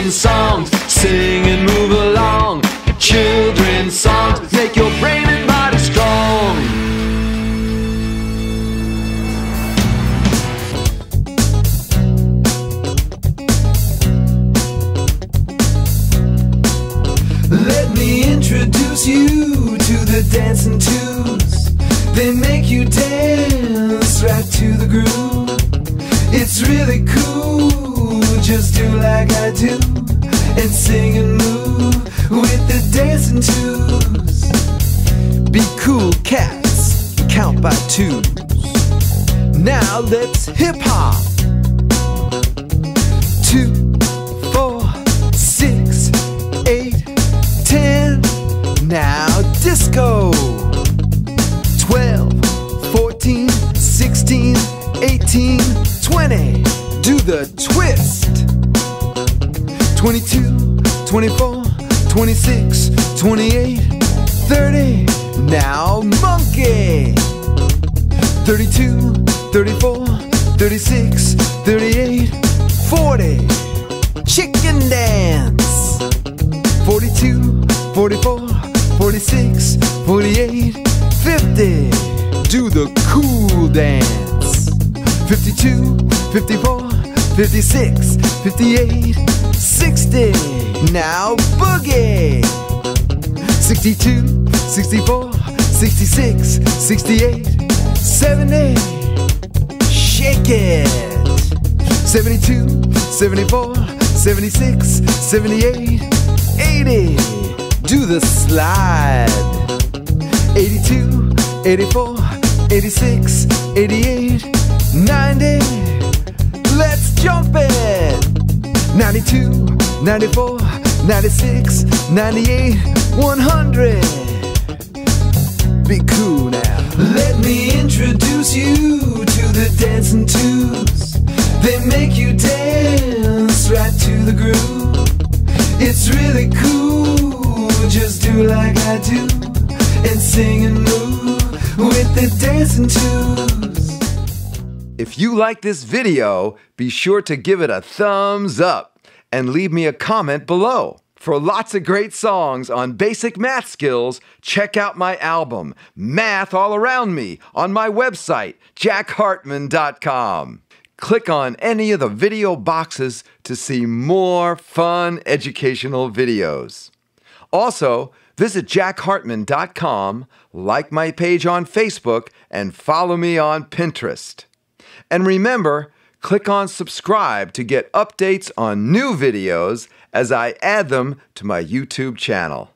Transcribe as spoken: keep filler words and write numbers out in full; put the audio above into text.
children's songs. Sing and move along. Children's songs make your brain and body strong. Let me introduce you to the dancing twos. They make you dance right to the groove. It's really cool, just do like I do and sing and move with the dancing twos. Be cool cats, count by twos. Now let's hip hop. Two, four, six, eight, ten. Now disco. Twelve, fourteen, sixteen, eighteen, twenty. Do the twist. Twenty-two, twenty-four, twenty-six, twenty-eight, thirty. Now monkey. Thirty-two, thirty-four, thirty-six, thirty-eight, forty. Chicken dance. Forty-two, forty-four, forty-six, forty-eight, fifty. Do the cool dance. Fifty-two, fifty-four, fifty-six, fifty-eight, sixty. Now boogie. Sixty-two, sixty-four, sixty-six, sixty-eight, seventy. Shake it. Seventy-two, seventy-four, seventy-six, seventy-eight, eighty. Do the slide. Eighty-two, eighty-four, eighty-six, eighty-eight, ninety. Let's jump it. Ninety-two, ninety-four, ninety-six, ninety-eight, one hundred. Be cool now. Let me introduce you to the dancing twos. They make you dance right to the groove. It's really cool, just do like I do and sing and move with the dancing twos. If you like this video, be sure to give it a thumbs up and leave me a comment below. For lots of great songs on basic math skills, check out my album, Math All Around Me, on my website, jack hartmann dot com. Click on any of the video boxes to see more fun educational videos. Also, visit jack hartmann dot com, like my page on Facebook, and follow me on Pinterest. And remember, click on subscribe to get updates on new videos as I add them to my YouTube channel.